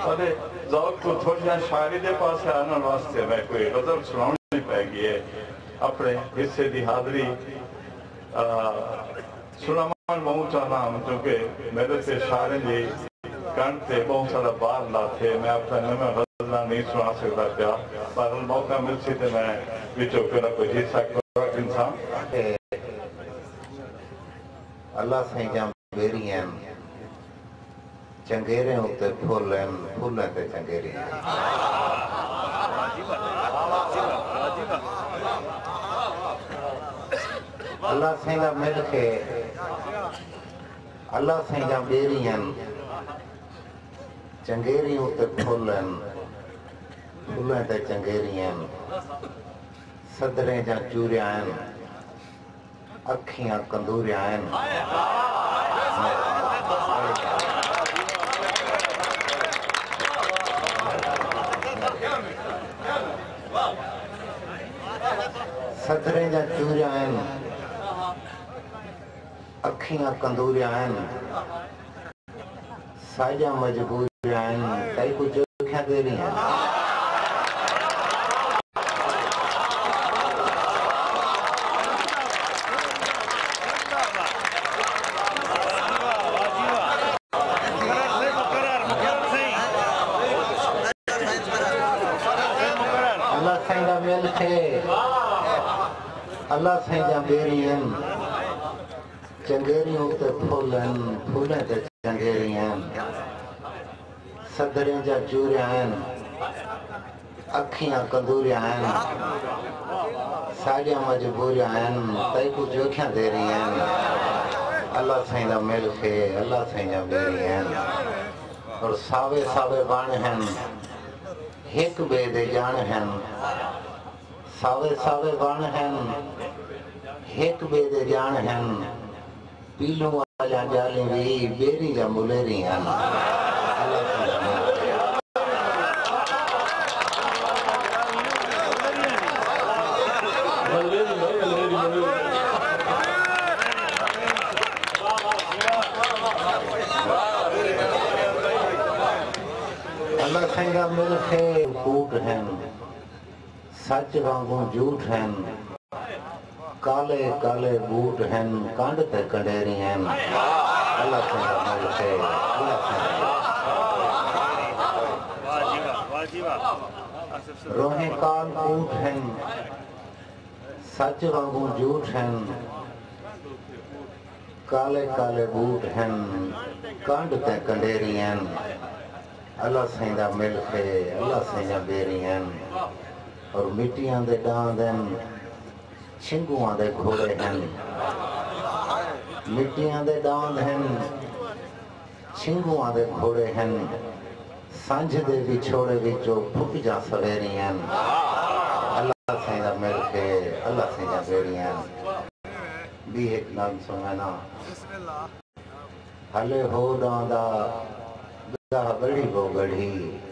अरे ज़ौक़ को थोड़ी शायरी दे पास आने वास्ते मैं कोई गज़ल सुनानी पैगी है अपने हिस्से की हाज़री सुनावन बहुत चाहना क्योंकि मेरे से शायरी जी कण से बहुत सारा बार लाते मैं अपना नवा गज़ल नहीं सुना सकता क्या पर मौका मिल सी तो मैं विचों कोई हिस्सा इंसान अल्लाह से जम बेरियन चंगेरे उत्ते फूलन फूलें ते चंगेरी अल्लाह से जम मिल के अल्लाह से जम बेरियन चंगेरी उत्ते फूलन फूलें ते चंगेरियन सदरे जा चूरियान अखियां कंदूरियान सदरे जा चूरियान अखियां कंदूरियान साजा मजबूरियान कई कुछ जोखियां दे रही हैं अल्लाह से जा बेरियन चंगेरियों ते फूलन फूलें ते चंगेरियन सदरे जा चूरियान अखियां कंदूरियान साजा मजबूरियान तई को जोखियां दे रही हैं अल्लाह से जा मिल के अल्लाह से जा बेरियन और सावे सावे बाण हैं एक बे दे जान हैं सावे सावे बाण हैं एक बे दे जान हैं पीलू वाला जाली भी बेरी जा मुलेरी हैं अल्लाह संगा मिल के कूट हैं सच वांगू झूठ हैं काले काले बूट हैं कांड ते कंडेरी हैं अल्लाह संगा मिल के रोहे काल कूट हैं सच वांगू झूठ हैं काले काले बूट हैं कांड ते कंडेरी हैं अल्लाह संगा मिल के अल्लाह संगा बेरी हैं और मिट्टियां दे डांद हैं छिंगुआं दे घोड़े हैं मिट्टियां दे डांद हैं छिंगुआं दे घोड़े हैं सांझ दे विछोड़े विचों फुट जा सवेरी हैं अल्लाह से जा मिल के अल्लाह से जा बेरी हैं भी एक नाम सुनाना हले हो डांदा गढ़ी वो गढ़ी